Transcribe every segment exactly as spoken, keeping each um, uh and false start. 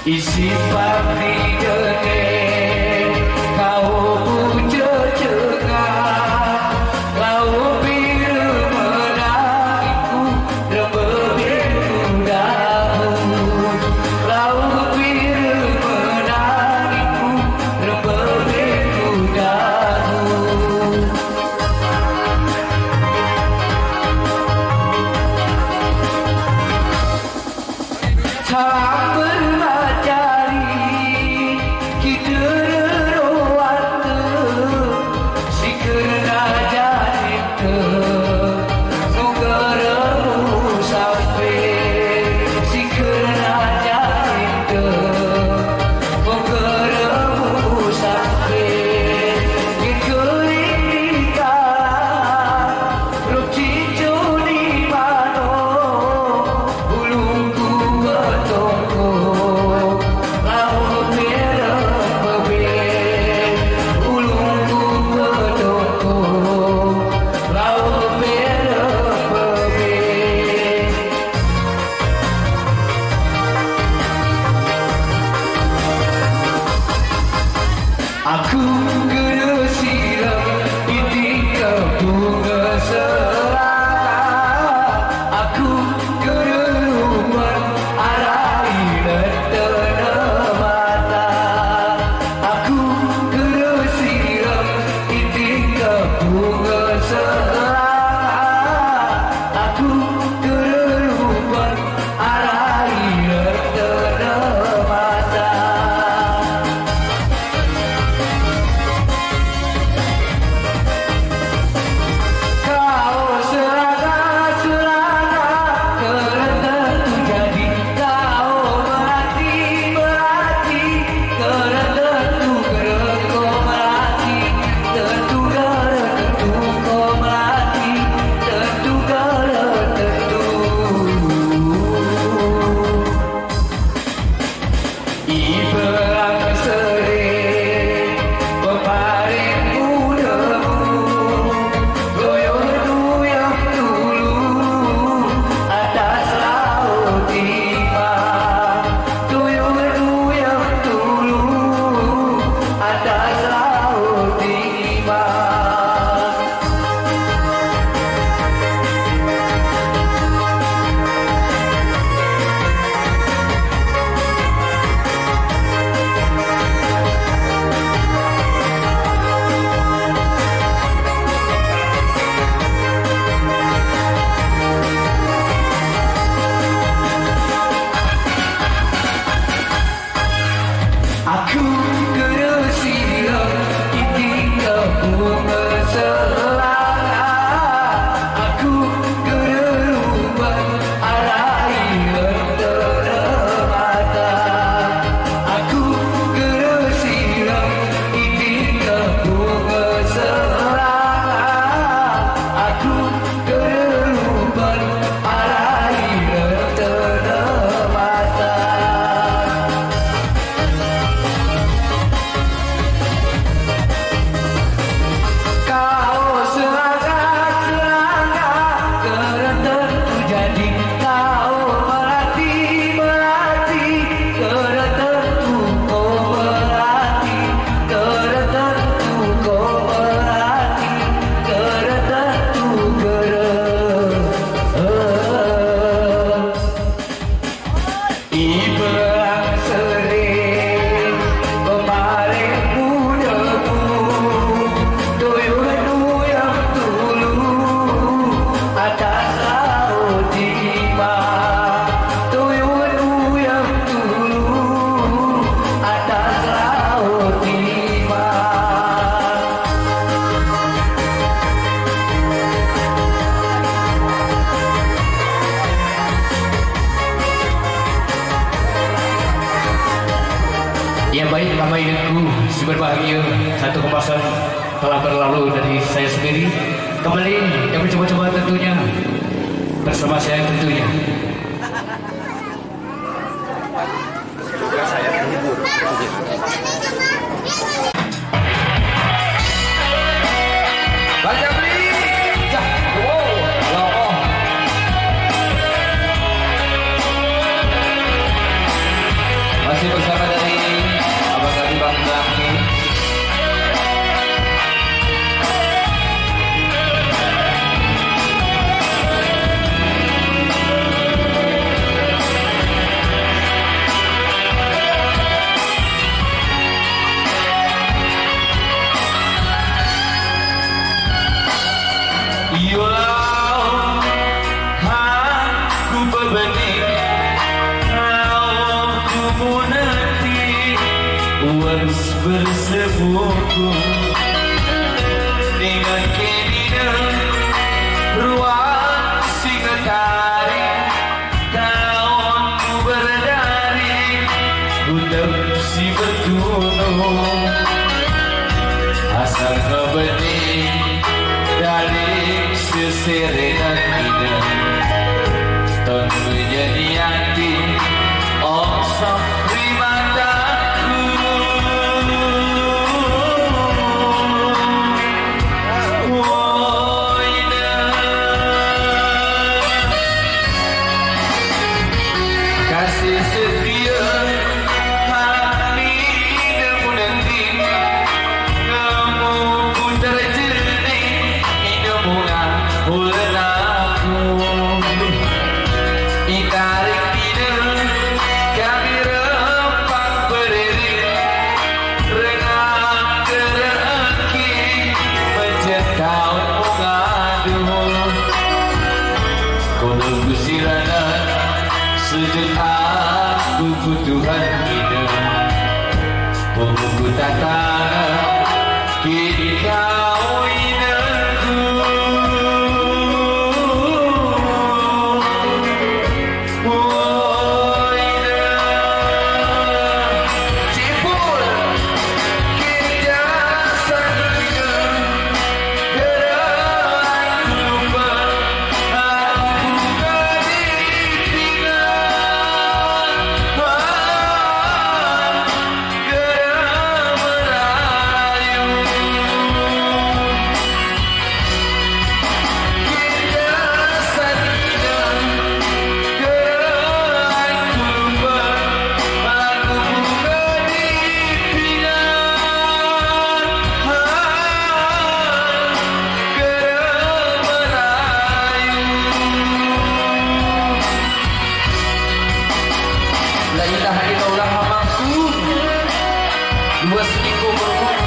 isi pabri dene kau puja cegah lau biru menangiku rembebiku dahut lau biru menangiku rembebiku dahut salam bermacari kita rewata si kena jadi ke nugaramu sampai si kena jadi ke nugaramu sampai ngikutin di kalah ruci judi mano ulungku bertongko lau merah bebek ulungku bertongko lau merah bebek aku kena siram di tingkap bunga serangga aku kena luar arai letena mata aku kena siram di tingkap bunga serangga aku kena luar arai letena mata kau serangga-serangga kerana tu jadi kau merati-merati kerana tu gereko merati tentu gara tentu kau merati tentu gara tentu iberang sering peparing mudamu goyang-goyang dulu atas laut timah goyang-goyang dulu atas laut timah aku kena siram di tingkap bunga serangga aku kena lupa arai letena mata aku kena siram di tingkap bunga serangga aku kena lupa arai letena mata kau serangga-serangga kerana tu jadi kau merati-merati kerana tu kau merati kerana tu kau merati kerana tu gerek iberang sering peparing mudamu goyang-goyang dulu atas laut timah goyang-goyang dulu atas laut timah ya baik Bapak Ibu si berbahagia satu kemasan telah berlalu dari saya sendiri kembali kami coba-coba tentunya bersama saya tentunya baca beli wow loh masih Uas bersekutu dengan kenina ruang singetari kawanku berdari untuk si bertunung asal ngebening dari seserenan ina ton menjadi hati osok primataku oh ina kasih setia hati nemu nanti nemu ku terjernih nemu ngahulan aku itarik tidak kami rempak berdiri renang teraki mencekau mengadu kono gusiranan sujud aku butuhan hidup pemungku tatana kini kau inangku oh inang cipul kita saja gerak lupa aku kedipingan gerak merayu kita saja gerak lupa aku kedipingan gerak merayu la ilaha illallah hamamku dua seminggu berumur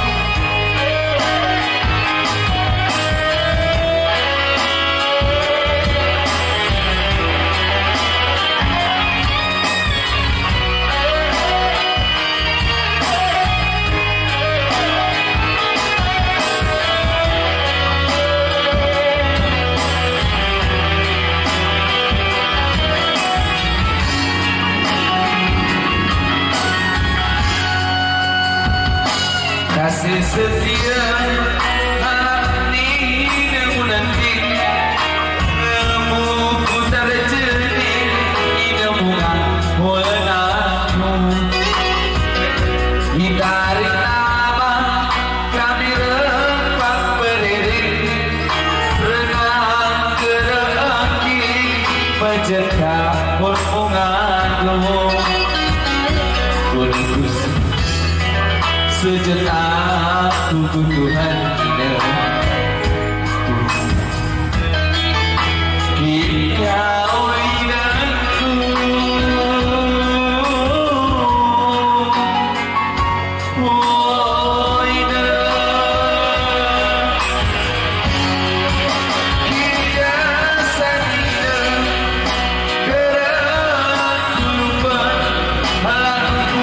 kasih setia hati nemu nanti nemu ku terjernih nemu ngahulan aku ditarik nama kami rempak berdiri renang geraki mencekak mengadu kulkus sejenak aku Tuhan ina kau inangku oh inang kita sakina gerak lupa aku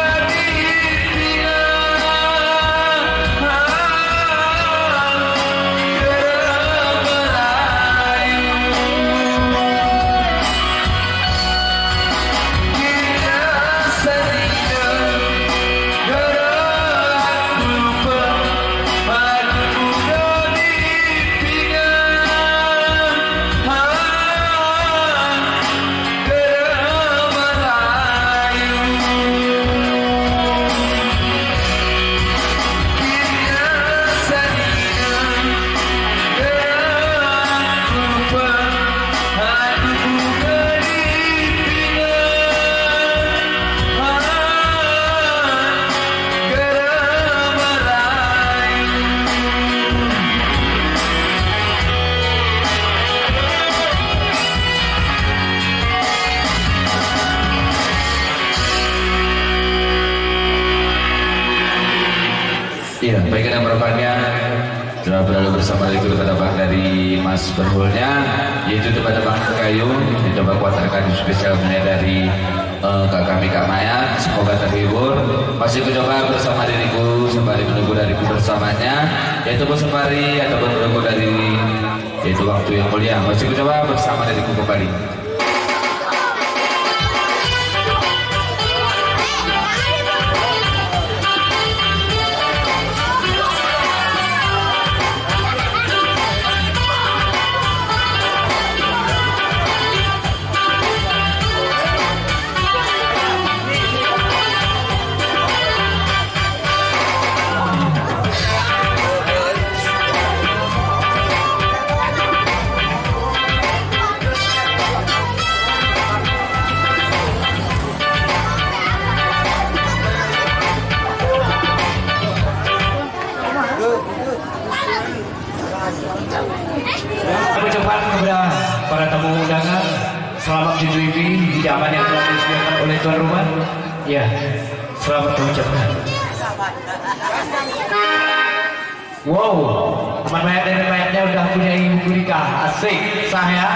Iya, baikkan harapannya telah berlalu bersama itu tebak-tebak dari Mas Berhulnya, yaitu tebak-tebak kayu dicoba kuatarkan spesialnya dari uh, Kak kami Kak Maya. Semoga terhibur. masih mencoba bersama diriku sembari menunggu dariku bersamanya, yaitu sembari ataupun menunggu dari yaitu waktu yang mulia, masih mencoba bersama diriku kembali. Kami ucapkan kepada para tamu undangan selamat Idul Fitri hidangan yang telah disediakan oleh tuan rumah. Ya, selamat kami ucapkan. Wow, teman mayat dan mayatnya udah punya ibu nikah, asik, sah ya.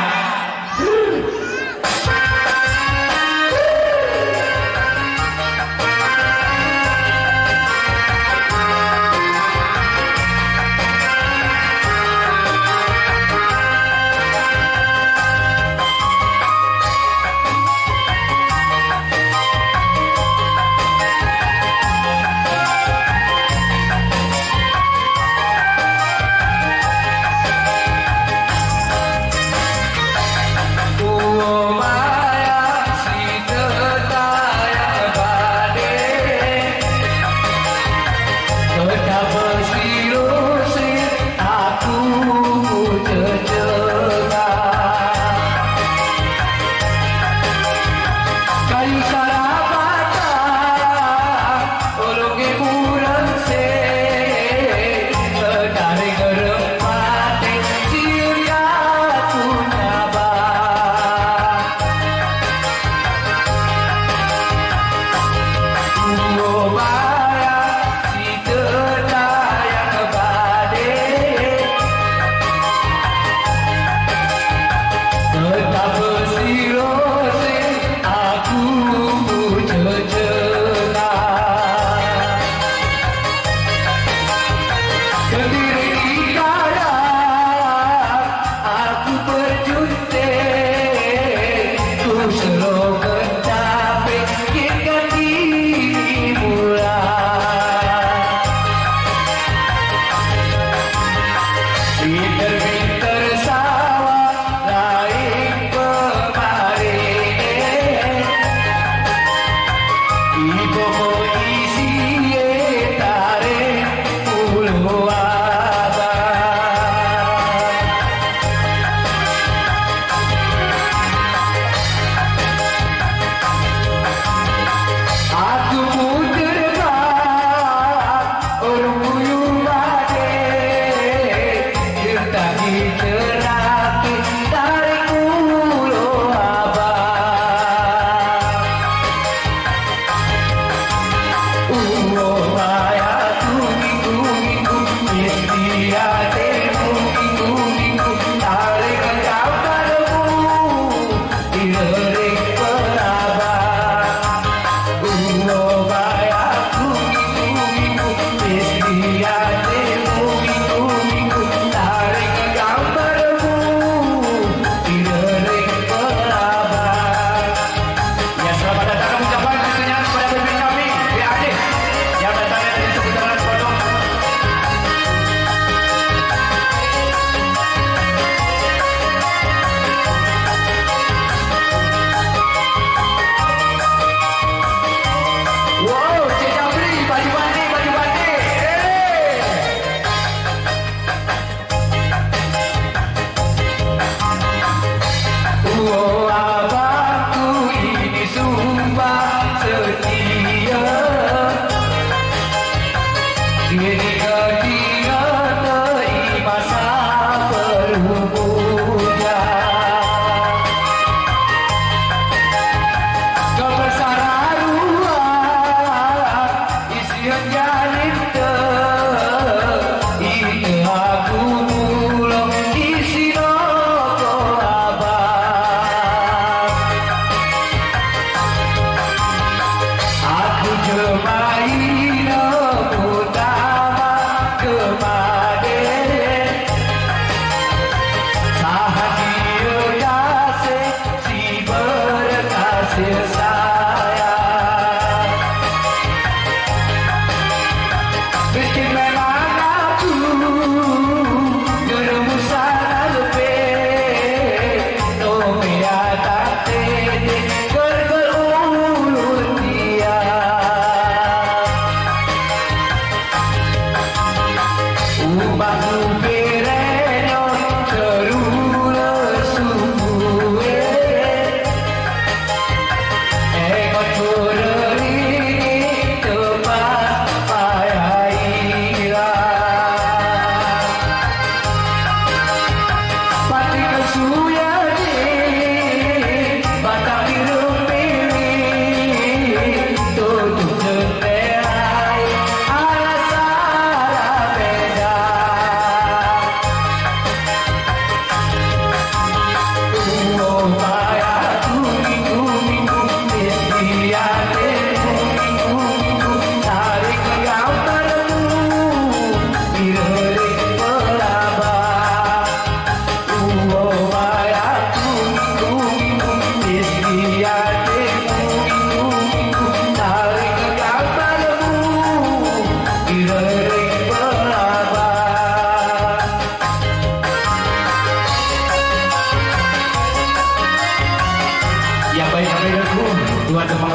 Aku jemai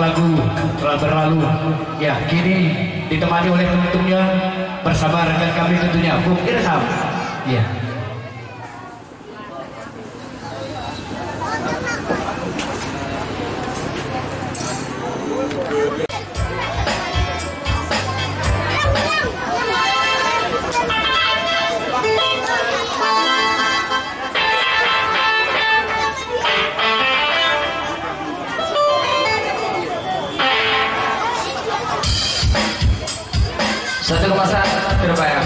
lagu telah berlalu. Ya, kini ditemani oleh penutupnya bersama rekan kami tentunya Bung Irham. Ya. Satu kemasan terbayar.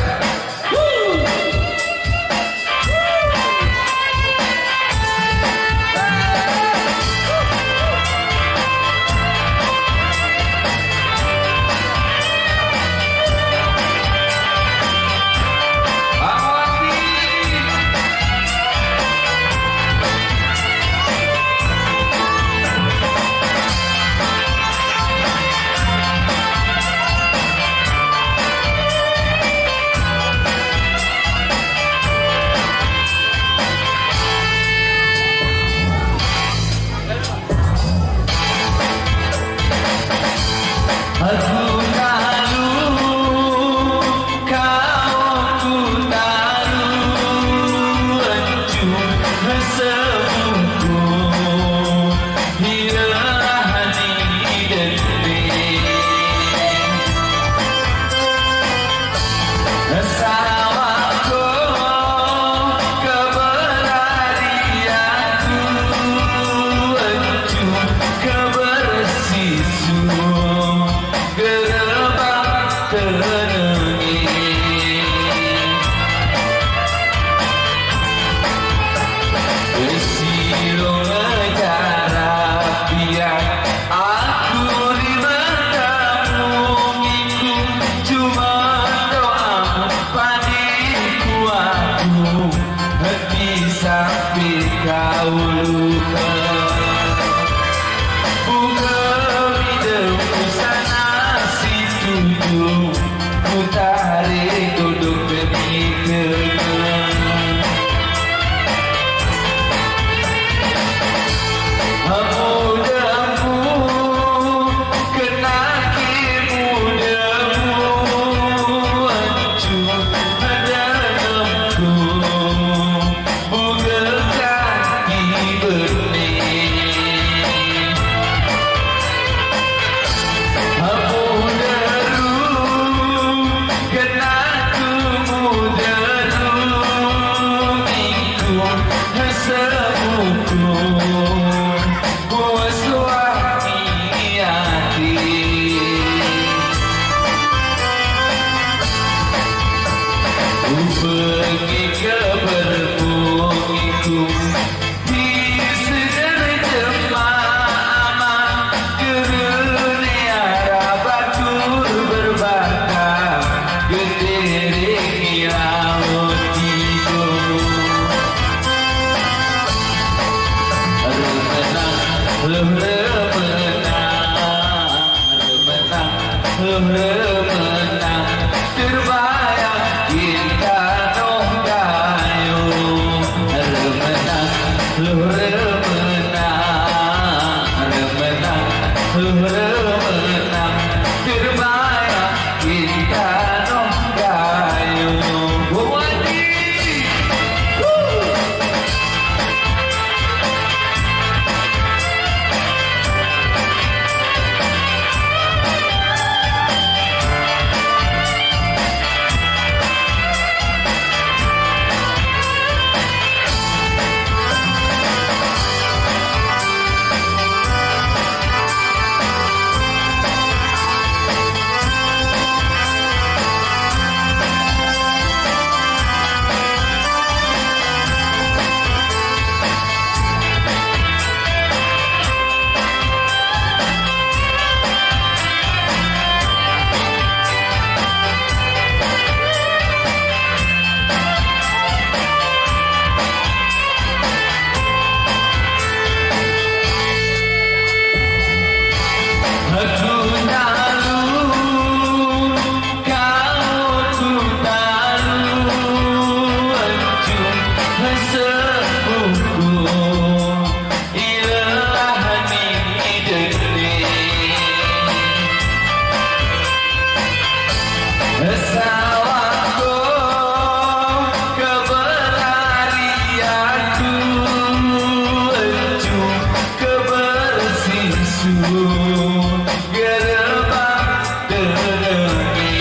gerbang denengi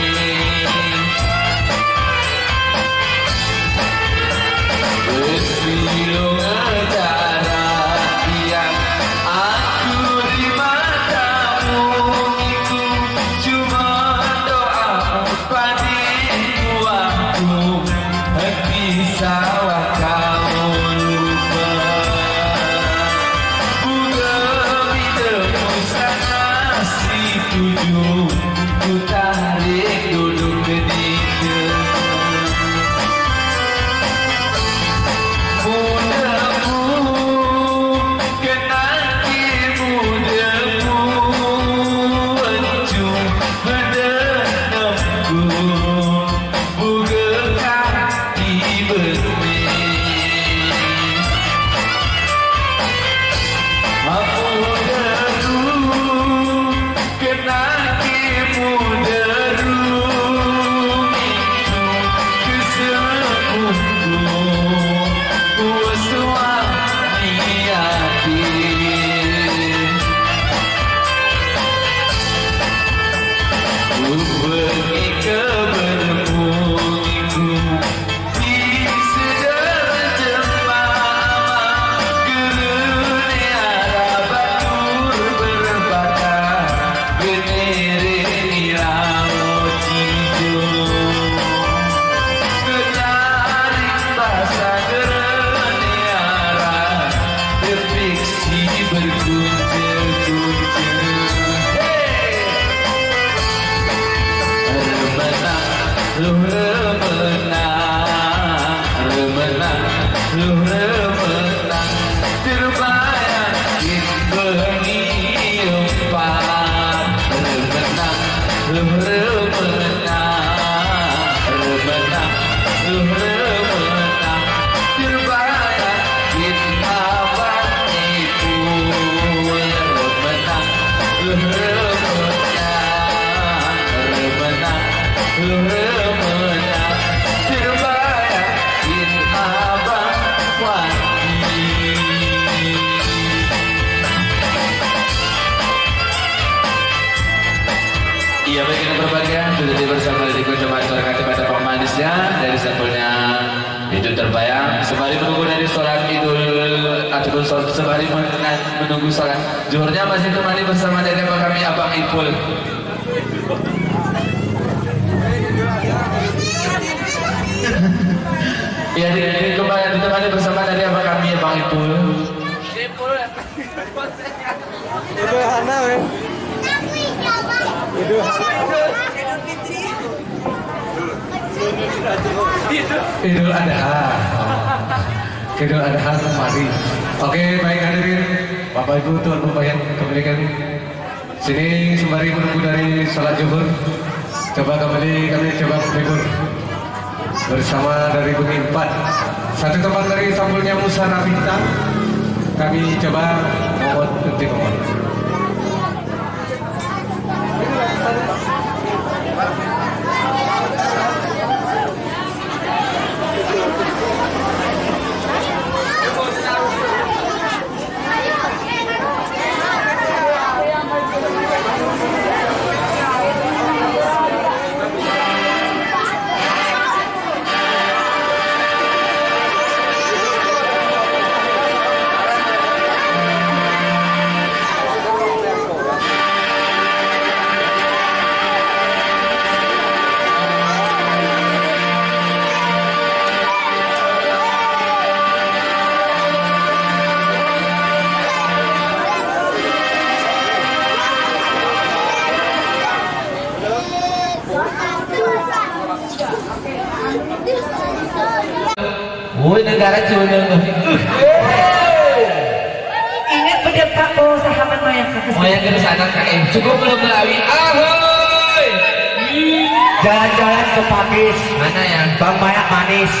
bersilung antara yang aku di matamu itu cuma doa padamu aku hati sawah kau lupa bunga bidemu sana si tujuh ku tarik duduk ketika Iya, baik yang berbahagia sudah tiba bersama dari Kocok masyarakat pada pemanisnya dari sampulnya itu terbayang sembari menunggu dari sholat idul ataupun sembari menunggu sholat zuhurnya masih temani bersama dari apa kami Abang Ipul. Iya, kembali ditemani bersama dari apa kami Abang Ipul. Ipul. Itu Hana, weh. Idul Adha. Idul Adha kemari. Oke, baik hadirin Bapak Ibu Tuan Bapak yang kembali kami sini sembari menunggu dari sholat zuhur. Coba kembali kami coba menghibur bersama dari Bumi empat satu tempat dari sampulnya Musa Nabita. Kami coba membuat nanti mohon. Woi negara culun. Ingat pada Pak bawa sahabat Maya ke kesana. Maya ke sana K M. Cukup belum melalui. Ahoy. Jalan-jalan ke Pakis. Mana ya? Bang Maya manis.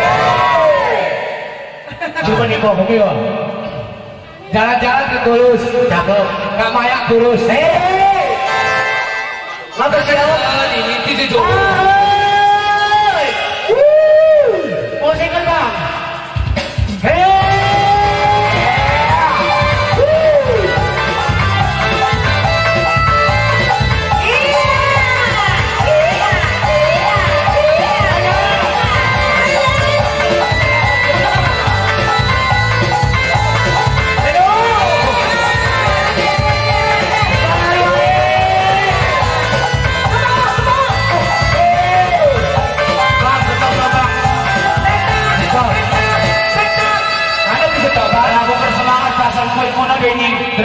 Cuma nih kok hobi ya. Jalan-jalan ke Tulus. Cakep. Kak Maya kurus. Hei. Lalu siapa? Ini titik jauh. Musik bang. Hei.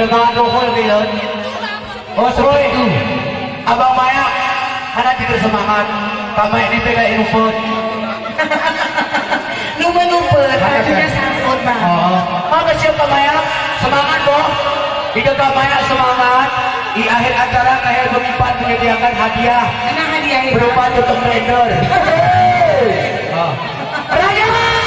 dengan rohul bilut. Oh seperti itu. Abang Maya, anak tidur semangat. Kamu ini pegang inumput. Numpet-numpet, artinya sangkut bang. Oh, maka siapa Maya? Semangat boh. Hidup Maya semangat. Di akhir acara Kahel Bemimpan menyediakan hadiah. Karena hadiah itu berupa tutup blender. Oh. Raja!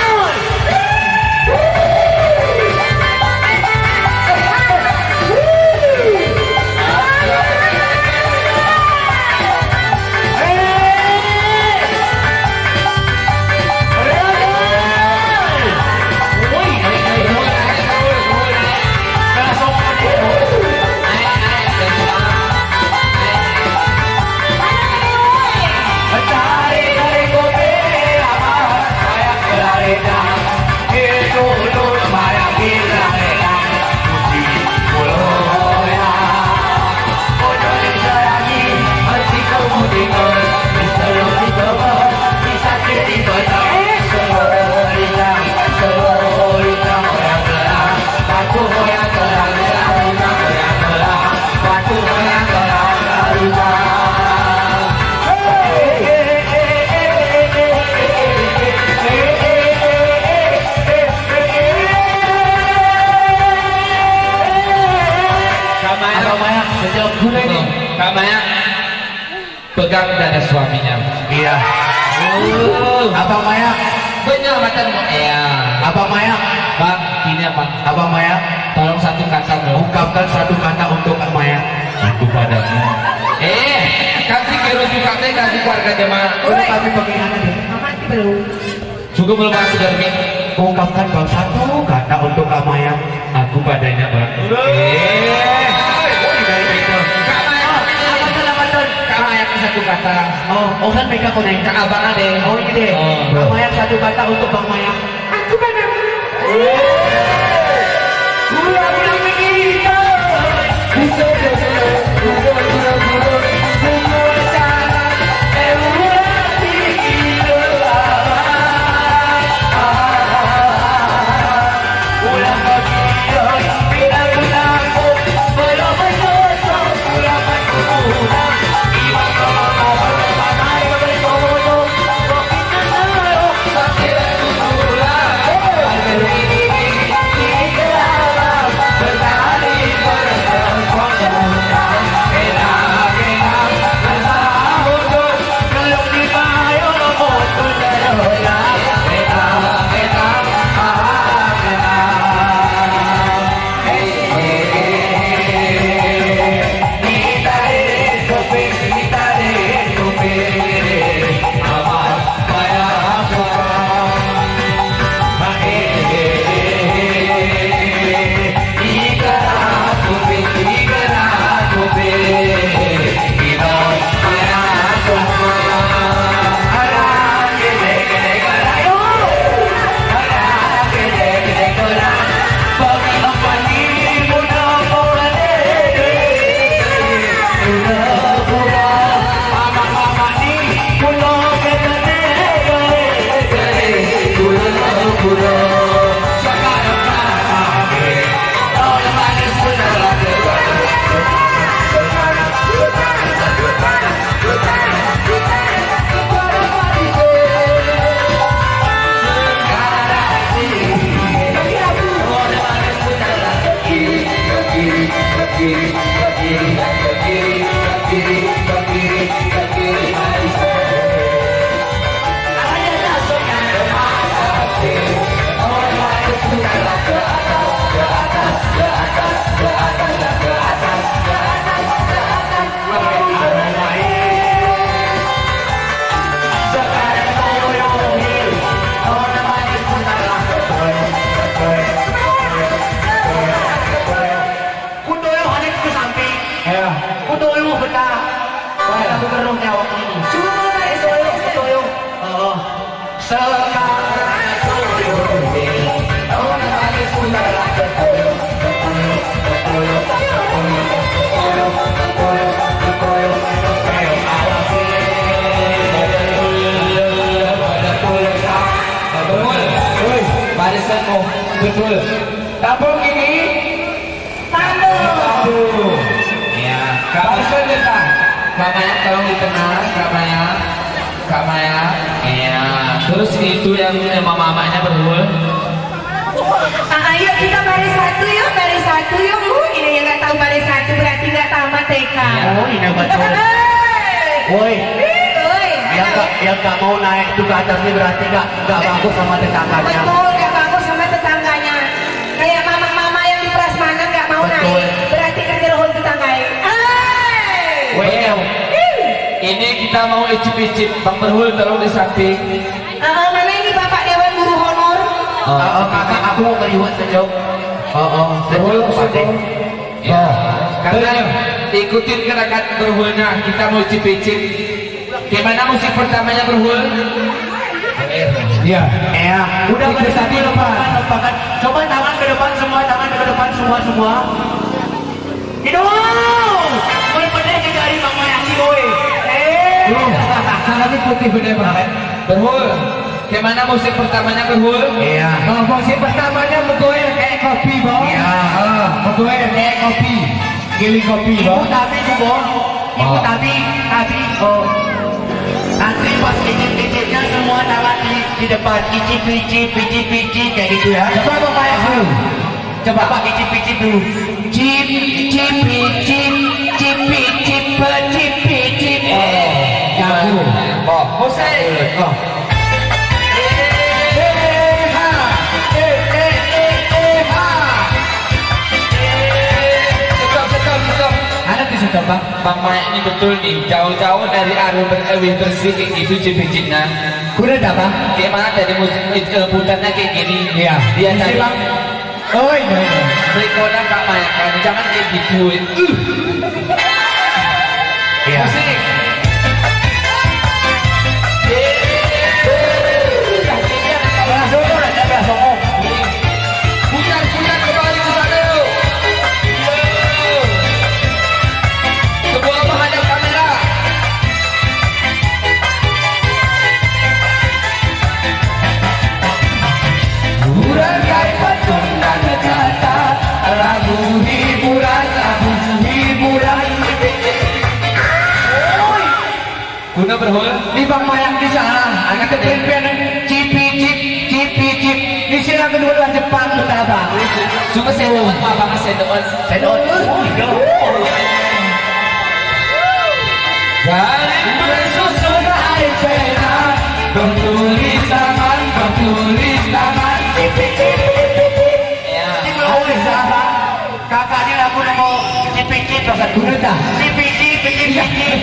Kamaya pegang dada suaminya. Iya. Oh. Abang Maya, Penyelamatan ya. Abang Maya, Bang, ini apa? Abang Maya, Tolong satu kata dong. ungkapkan satu kata untuk Abang Maya. Aku padamu. Eh, kasih kero suka teh kasih keluarga jemaah. Ini kami penghinaan deh. mati belum. Suka belum masuk dari Ungkapkan bang satu kata untuk Abang Maya. aku padanya bang. Eh, Kamaya satu kata. Oh, oh kan mereka kau naik. Kak abang ada. Oh ini deh. Oh. Bang Maya satu kata untuk Bang Maya. Aku kan Ulang ulang kita. Bisa Barisan mau betul. Kampung ini Tanduk. Kak Maya tolong dikenal, Kak Maya. Kak Maya. Iya. Terus itu yang mama-mamanya berhul. Ah, ayo kita baris satu yuk, baris satu yuk. Uh, ini yang nggak tahu baris satu berarti nggak tamat T K. Oh, ini betul. Woi, Woi, yang gak, yang gak mau naik itu ke atas ini berarti gak, gak bagus sama tetangganya. betul, nggak bagus sama tetangganya. Kayak mama-mama yang di prasmanan nggak mau Betul. naik, berarti kerja rohul tetanggai. Woi, Ini kita mau icip-icip. Bang Berhul tolong di samping. Ah, mana ini Bapak Dewan Guru Honor? oh, oh, kakak aku mau melihat sejauh. Oh, oh, sejauh pasti. Ya. Kalian ikutin gerakan berhulnya. Kita mau icip-icip. Gimana musik pertamanya berhul? Iya. Ya, udah bersatu lempakan, lempakan. Coba tangan ke depan semua, tangan ke depan semua semua. Hidung. Bener-bener dari Mama Yaki boy. Eh. Sangat putih bener banget. Berhul. Gimana musik pertamanya berhul? Iya. Oh, musik pertamanya bergoyang kayak kopi, Bang. Iya. Ah, bergoyang kayak kopi. Giling kopi, Ibu Bang. tapi tuh boh. Ibu Oh. tapi tapi oh. Nanti pas icip-icipnya semua tangan di, di depan icip-icip, icip-icip kayak gitu ya. Coba Bapak ya dulu. Coba Pak icip-icip dulu. Cip, cip, icip, cip, icip, cip, icip. Eh, Jago. Oh, musik. Oh. Stop, stop, stop. Ada di situ, Bang. Bang Maya ini betul nih, jauh-jauh dari Aru berewih bersih kayak gitu cipicitnya. Kuda dah, Bang. Kayak mana tadi musik uh, putarnya kayak gini. Iya. Dia Isi, tadi Bang. Oh, iya, iya. rekoda Kak Maya kan, jangan kayak gitu. Uh. Iya. Musik. Langsung udah ada songong. Putar, putar kembali ke sana yuk. Yuk. Semua menghadap kamera. Urangkai petundang kata lagu hiburan, lagu hiburan. Guna berhul. Di Bang Mayang di sana, ada ketempian cipi cip, cipi cip. Di sini yang kedua adalah Jepang kita bang. Cuma saya doon, mabang saya doon. Saya doon. Galing bersusun hari pena, bertulis tangan, bertulis tangan. Cipi cip, cipi cip. Ya. Di bawah di sana, kakak ini lagu nama cipi cip rasa guna dah. Cipi cip, cipi cip.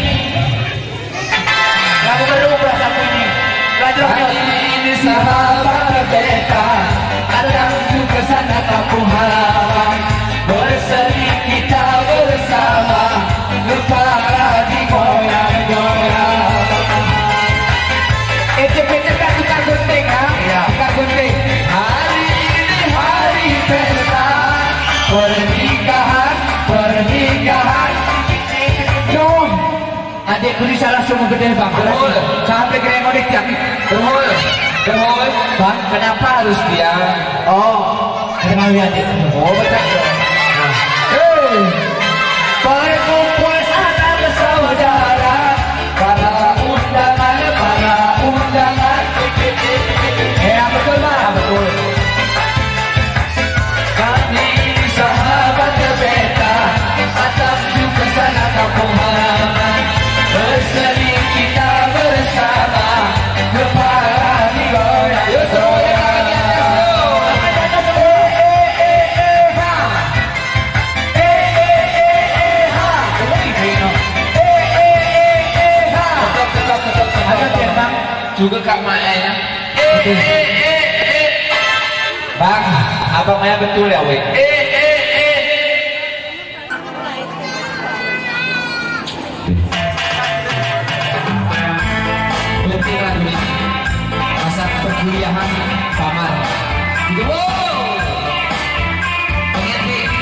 Lagu kedua berasa ini. Belajar Hari ini sahabat berbeda, kadang juga sana kampung halaman. Berseri kita bersama, kepala digoyang-goyang. Eh, cepet-cepet kan tukar gunting, ha? Iya. Tukar gunting. Hari ini hari pesta, pernikahan, pernikahan. Jom. Adikku di salah semua gede, Bang. Betul. Sampai gede ngodik tiap. Berhul, berhul. Bang. Kenapa harus dia? Oh, Kenal ya, adik. Oh betul. Hei. Berkumpul sana bersaudara, para undangan, para undangan. Ya, betul, Bang. Betul. Kami sahabat berbeda, atap juga sana kampung halaman. Berseri kita bersama, kepala digoyang. Yuk semuanya lagi atas yuk. Tetap, tetap, tetap, tetap. Ada dia, Bang. Juga Kak Maya ya. Eh, eh, eh, eh. Bang, abang Maya betul ya, weh. Eh, eh, eh. Penting lagu ini. Masa perkuliahan paman. Gitu, wow. Pengen nih.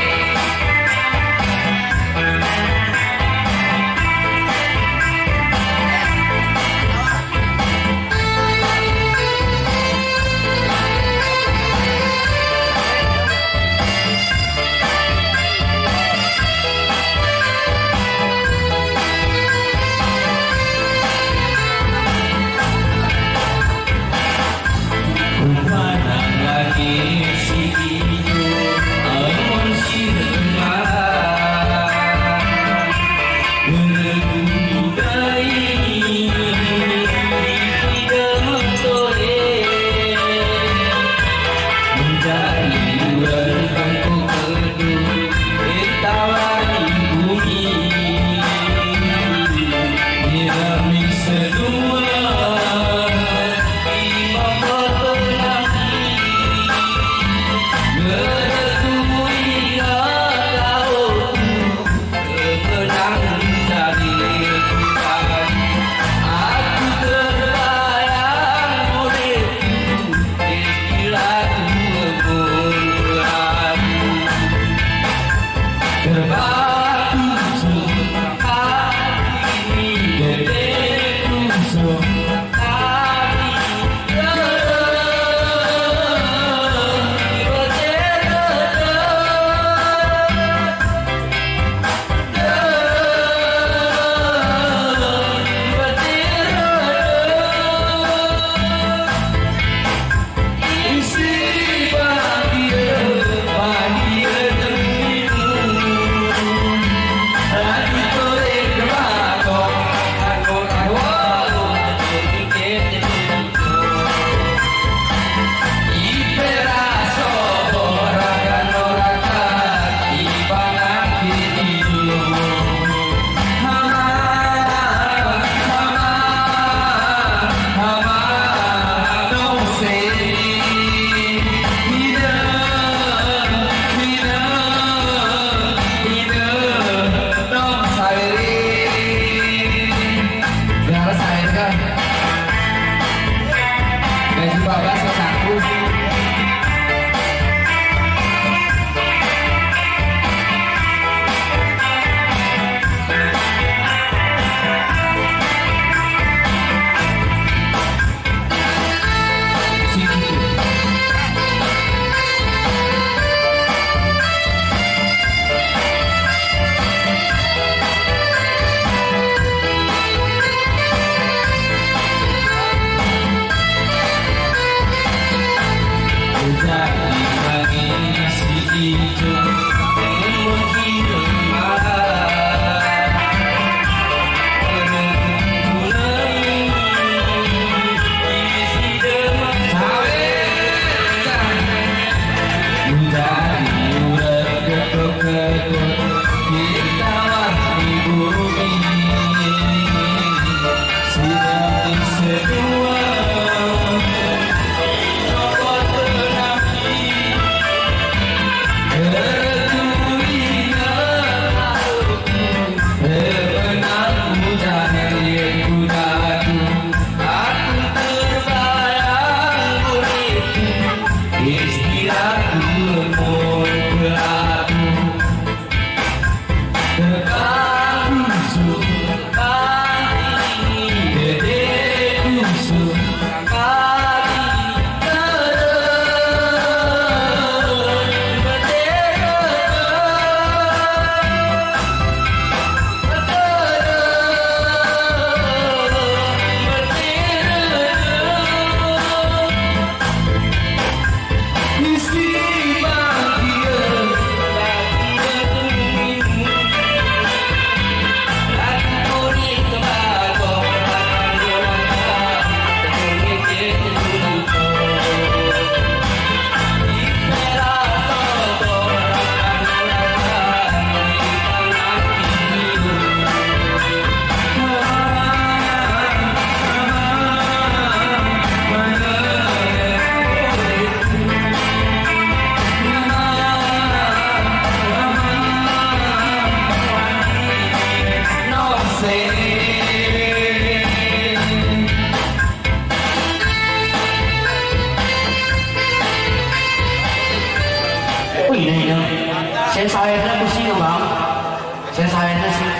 Sensairnya pusing ya bang, sensairnya sih.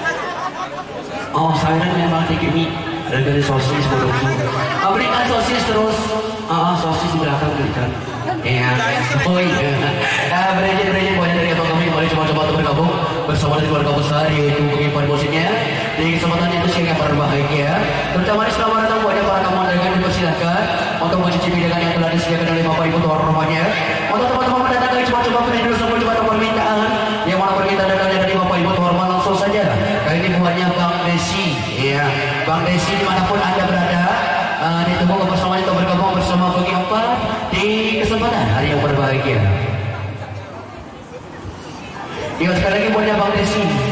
Oh sayurnya memang tinggi mie, dari sosis produksi. Oh, berikan sosis terus, oh sosis di belakang berikan. Iya, oh iya. Nah berejen berejen banyak dari abang kami kembali coba-coba untuk bergabung bersama dengan keluarga besar yaitu pengimpun musiknya. Di kesempatan itu saya kabar bahagia. Terutama di selamat datang buat para tamu dengan dipersilakan untuk mencicipi hidangan yang telah disediakan oleh bapak ibu tuan rumahnya. Untuk teman-teman mendatang kali coba-coba beri dulu semua coba permintaan yang mana permintaan datangnya dari bapak ibu tuan rumah langsung saja. Kali ini buatnya Bang Desi, ya. Bang Desi dimanapun anda berada, uh, ditunggu kebersamaan untuk bergabung bersama bagi empat di kesempatan hari yang berbahagia. Ya sekali lagi buatnya Bang Desi.